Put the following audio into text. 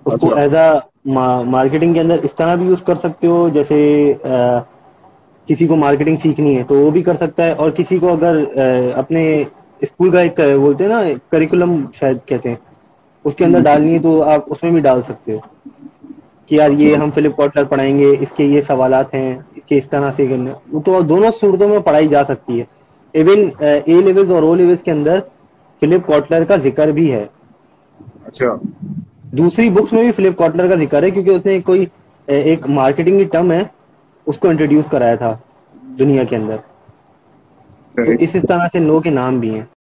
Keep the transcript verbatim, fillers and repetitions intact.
उसको अच्छा। As a marketing के अंदर इस तरह भी यूज कर सकते हो, जैसे आ, किसी को मार्केटिंग सीखनी है तो वो भी कर सकता है, और किसी को अगर आ, अपने स्कूल का एक बोलते हैं ना करिकुलम शायद कहते हैं, उसके अंदर हम्म। डालनी है तो आप उसमें भी डाल सकते हो कि यार अच्छा। ये हम फिलिप कॉटलर पढ़ाएंगे, इसके ये सवालात हैं, इसके इस तरह से करना। वो तो दोनों सूरतों में पढ़ाई जा सकती है। इवन ए लेवल्स और ओ लेवल्स के अंदर फिलिप कॉटलर का जिक्र भी है। अच्छा। दूसरी बुक्स में भी फिलिप कॉटलर का जिक्र है, क्योंकि उसने कोई अ, एक मार्केटिंग की टर्म है, उसको इंट्रोड्यूस कराया था दुनिया के अंदर। तो सही। इस इस तरह से नो के नाम भी हैं।